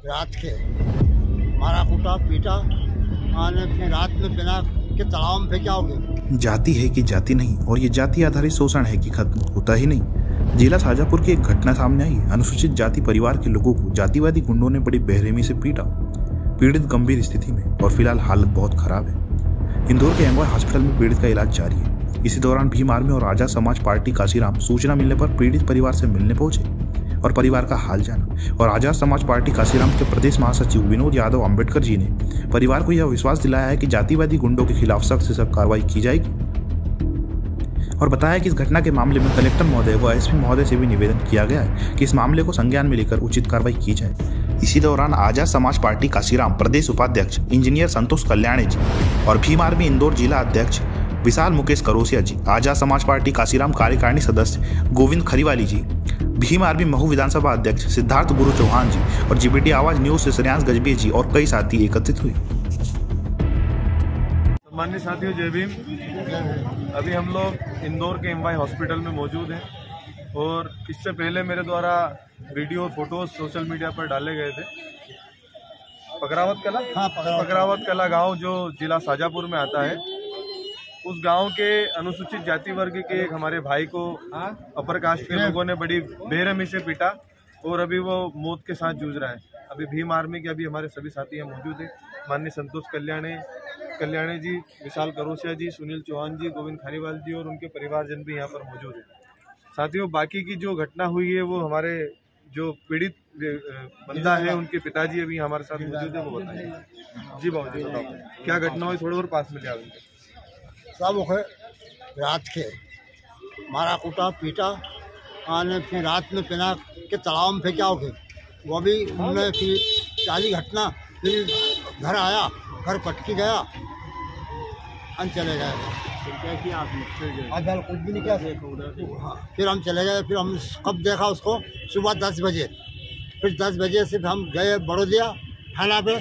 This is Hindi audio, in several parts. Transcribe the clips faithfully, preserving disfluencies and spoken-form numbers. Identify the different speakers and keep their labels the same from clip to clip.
Speaker 1: रात के मारा कूटा पीटा आने फिर रात में बिना के तालाब में फेंकाओगे।
Speaker 2: जाति है कि जाति नहीं, और ये जाति आधारित शोषण है कि खत्म होता ही नहीं। जिला शाजापुर की एक घटना सामने आई। अनुसूचित जाति परिवार के लोगों को जातिवादी गुंडों ने बड़ी बेरहमी से पीटा। पीड़ित गंभीर स्थिति में और फिलहाल हालत बहुत खराब है। इंदौर के एमवाय हॉस्पिटल में पीड़ित का इलाज जारी है। इसी दौरान भीम आर्मी और आजाद समाज पार्टी काशीराम सूचना मिलने पर पीड़ित परिवार से मिलने पहुंचे और परिवार का हाल जाना। और आजाद समाज पार्टी काशीराम के प्रदेश महासचिव विनोद यादव अम्बेडकर जी ने परिवार को यह विश्वास दिलाया है कि जातिवादी गुंडों के खिलाफ सख्त से सख्त कार्रवाई की जाएगी और बताया कि इस घटना के मामले में कलेक्टर महोदय व एसपी महोदय से भी निवेदन किया गया है कि इस मामले को संज्ञान में लेकर उचित कार्रवाई की जाए। इसी दौरान आजाद समाज पार्टी काशीराम प्रदेश उपाध्यक्ष इंजीनियर संतोष कल्याणी जी और भीम आर्मी इंदौर जिला अध्यक्ष विशाल मुकेश करोसिया जी, आजाद समाज पार्टी काशीराम कार्यकारिणी सदस्य गोविंद खरीवाली जी, भीम आर्मी महू विधानसभा अध्यक्ष सिद्धार्थ गुरु चौहान जी और जीबीटी आवाज न्यूज से श्रेयांश गजबी जी और कई साथी एकत्रित हुए।
Speaker 3: माननीय साथियों, जय भीम। अभी हम लोग इंदौर के एमवाय हॉस्पिटल में मौजूद हैं और इससे पहले मेरे द्वारा वीडियो और फोटोज सोशल मीडिया पर डाले गए थे। पकरावत कला
Speaker 1: हाँ,
Speaker 3: पकरावत कला गांव जो जिला शाजापुर में आता है, उस गांव के अनुसूचित जाति वर्ग के एक हमारे भाई को अपर कास्ट के लोगों ने बड़ी बेरहमी से पीटा और अभी वो मौत के साथ जूझ रहा है। अभी भीम आर्मी के अभी हमारे सभी साथी यहाँ मौजूद हैं। माननीय संतोष कल्याणी कल्याणी जी, विशाल करोसिया जी, सुनील चौहान जी, गोविंद खारीवाल जी और उनके परिवारजन भी यहाँ पर मौजूद हैं। साथियों, बाकी की जो घटना हुई है वो हमारे जो पीड़ित बंदा है उनके पिताजी अभी हमारे साथ मौजूद है, वो बताएंगे। जी बाबू जी, बताओ क्या घटना हुई, थोड़ी और पास में लिया।
Speaker 1: सब रात के मारा कूटा पीटा आने फिर रात में बिना के तालाब में फेंकाओगे। वो भी उन्होंने फिर सारी घटना, फिर घर आया, घर पटकी गया, हम चले गए। कुछ भी नहीं किया। फिर हम चले गए। फिर हम कब देखा उसको, सुबह दस बजे। फिर दस बजे से हम गए बड़ौदिया थाना पे,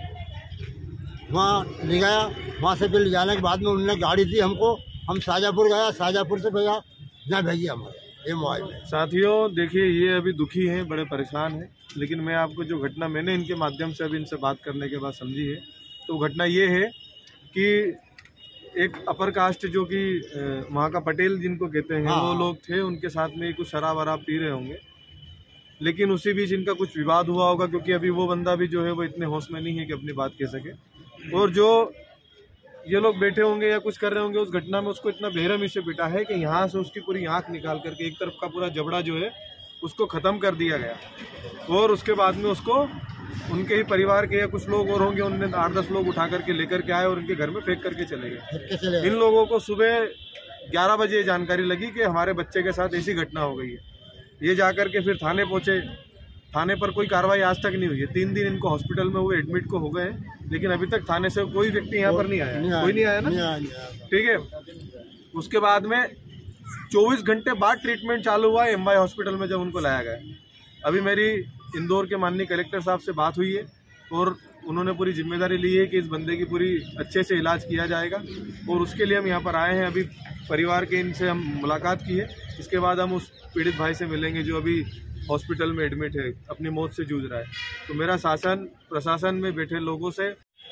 Speaker 1: वहाँ ले गया। वहाँ से फिर ले जाने के बाद में उन्होंने गाड़ी दी हमको, हम शाजापुर गया, शाजापुर से भैया न भेजिए हमारे एमवाय में।
Speaker 3: साथियों देखिए, ये अभी दुखी हैं, बड़े परेशान हैं, लेकिन मैं आपको जो घटना मैंने इनके माध्यम से अभी इनसे बात करने के बाद समझी है, तो घटना ये है कि एक अपर कास्ट जो कि वहाँ का पटेल जिनको कहते हैं, हाँ। वो लोग थे, उनके साथ में कुछ शराब वराब पी रहे होंगे, लेकिन उसी बीच इनका कुछ विवाद हुआ होगा, क्योंकि अभी वो बंदा भी जो है वो इतने होश में नहीं है कि अपनी बात कह सके। और जो ये लोग बैठे होंगे या कुछ कर रहे होंगे, उस घटना में उसको इतना बेरहमी से पिटा है कि यहाँ से उसकी पूरी आंख निकाल करके एक तरफ का पूरा जबड़ा जो है उसको ख़त्म कर दिया गया। और उसके बाद में उसको उनके ही परिवार के या कुछ लोग और होंगे, उनने आठ दस लोग उठा करके लेकर के आए और उनके घर में फेंक करके चले गए। इन लोगों को सुबह ग्यारह बजे जानकारी लगी कि हमारे बच्चे के साथ ऐसी घटना हो गई है। ये जा करके फिर थाने पहुँचे। थाने पर कोई कार्रवाई आज तक नहीं हुई है। तीन दिन इनको हॉस्पिटल में हुए एडमिट को हो गए, लेकिन अभी तक थाने से कोई व्यक्ति यहाँ पर नहीं आया। नहीं कोई नहीं आया ना, ठीक है। उसके बाद में चौबीस घंटे बाद ट्रीटमेंट चालू हुआ एमवाय हॉस्पिटल में, जब उनको लाया गया। अभी मेरी इंदौर के माननीय कलेक्टर साहब से बात हुई है और उन्होंने पूरी जिम्मेदारी ली है कि इस बंदे की पूरी अच्छे से इलाज किया जाएगा, और उसके लिए हम यहाँ पर आए हैं। अभी परिवार के इनसे हम मुलाकात की है, इसके बाद हम उस पीड़ित भाई से मिलेंगे जो अभी हॉस्पिटल में एडमिट है, अपनी मौत से जूझ रहा है। तो मेरा शासन प्रशासन में बैठे लोगों से,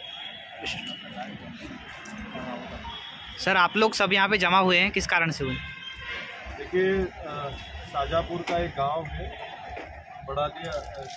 Speaker 4: सर आप लोग सब यहाँ पे जमा हुए हैं, किस कारण से हुए?
Speaker 3: देखिए, शाजापुर का एक गांव है, बड़ादिया,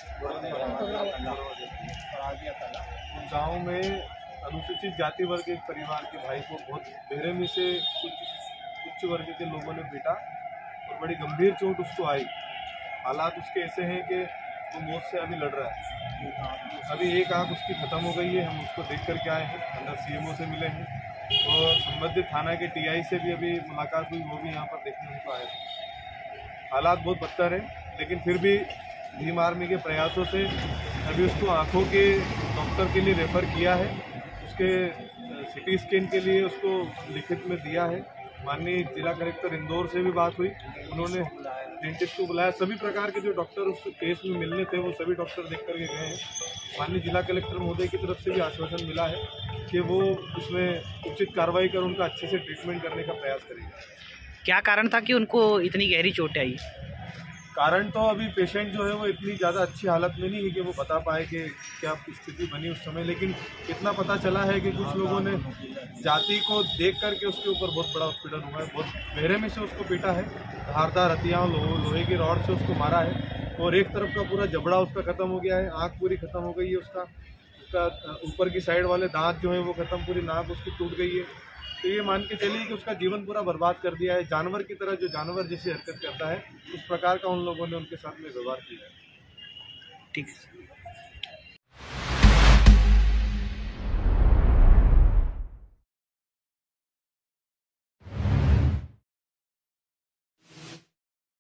Speaker 3: उस गाँव में अनुसूचित जाति वर्ग एक परिवार के भाई को बहुत बेरहमी से कुछ उच्च वर्ग के लोगों ने पीटा और बड़ी गंभीर चोट उसको आई। हालात उसके ऐसे हैं कि वो मौत से अभी लड़ रहा है। अभी एक आँख उसकी ख़त्म हो गई है, हम उसको देख कर के आए हैं, अंदर सीएमओ से मिले हैं और संबंधित थाना के टीआई से भी अभी मुलाकात हुई, वो भी यहाँ पर देखने उनको आए थे। हालात बहुत बदतर है, लेकिन फिर भी भीम आर्मी के प्रयासों से अभी उसको आँखों के डॉक्टर के लिए रेफ़र किया है। उसके सिटी स्कैन के लिए उसको लिखित में दिया है। माननीय जिला कलेक्टर इंदौर से भी बात हुई, उन्होंने डेंटिस्ट को बुलाया। सभी प्रकार के जो डॉक्टर उस केस में मिलने थे वो सभी डॉक्टर देख करके गए हैं। माननीय जिला कलेक्टर महोदय की तरफ से भी आश्वासन मिला है कि वो उसमें उचित कार्रवाई कर उनका अच्छे से ट्रीटमेंट करने का प्रयास करेंगे।
Speaker 4: क्या कारण था कि उनको इतनी गहरी चोट आई?
Speaker 3: कारण तो अभी पेशेंट जो है वो इतनी ज़्यादा अच्छी हालत में नहीं है कि वो बता पाए कि क्या स्थिति बनी उस समय, लेकिन इतना पता चला है कि कुछ लोगों ने जाति को देख करके उसके ऊपर बहुत बड़ा उत्पीड़न हुआ है, बहुत गहरे में से उसको पीटा है, धारदार हथियार लो, लोहे की रॉड से उसको मारा है और एक तरफ का पूरा जबड़ा उसका ख़त्म हो गया है, आँख पूरी ख़त्म हो गई है उसका, उसका ऊपर की साइड वाले दांत जो है वो ख़त्म, पूरी नाक उसकी टूट गई है। तो ये मान के चलिए कि उसका जीवन पूरा बर्बाद कर दिया है। जानवर की तरह जो जानवर जैसी हरकत करता है उस प्रकार का उन लोगों ने उनके साथ में व्यवहार किया है।
Speaker 4: ठीक है।